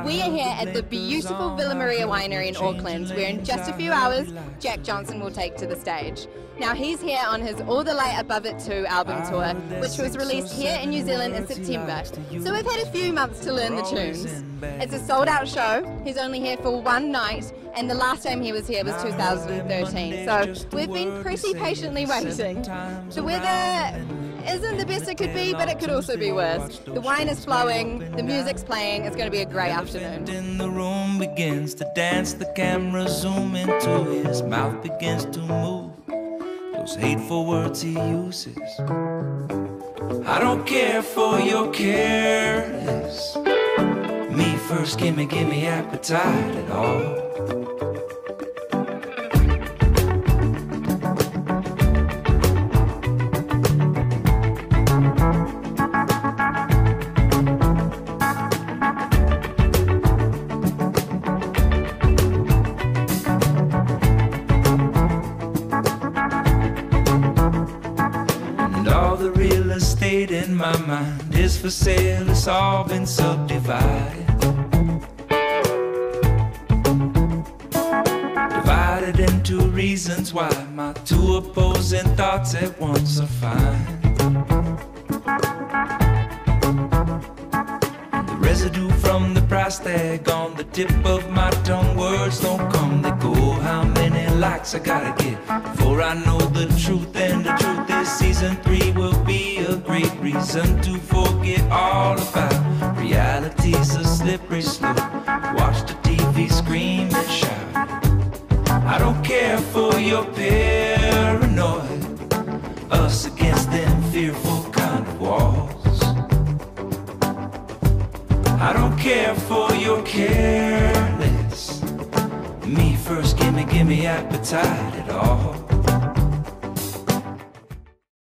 We are here at the beautiful Villa Maria Winery in Auckland, where in just a few hours, Jack Johnson will take to the stage. Now he's here on his All the Light Above It 2 album tour, which was released here in New Zealand in September. So we've had a few months to learn the tunes. It's a sold out show, he's only here for one night, and the last time he was here was 2013. So we've been pretty patiently waiting. The weather isn't the best it could be, but it could also be worse. The wine is flowing, the music's playing, it's going to be a great afternoon. In the room begins to dance, the camera zoom into his mouth begins to move. Those hateful words he uses. I don't care for your careless. Me first, give me appetite at all. All the real estate in my mind is for sale, it's all been subdivided. Divided into reasons why my two opposing thoughts at once are fine. The residue from the price tag on the tip of my tongue, words don't come, they go. How many likes I gotta get before I know the truth? And the truth is season 3 will be a great reason to forget all about reality's a slippery slope. Watch the TV scream and shout. I don't care for your paranoid, us against them fearful kind of walls. I don't care for your careless. Me first, give me appetite at all.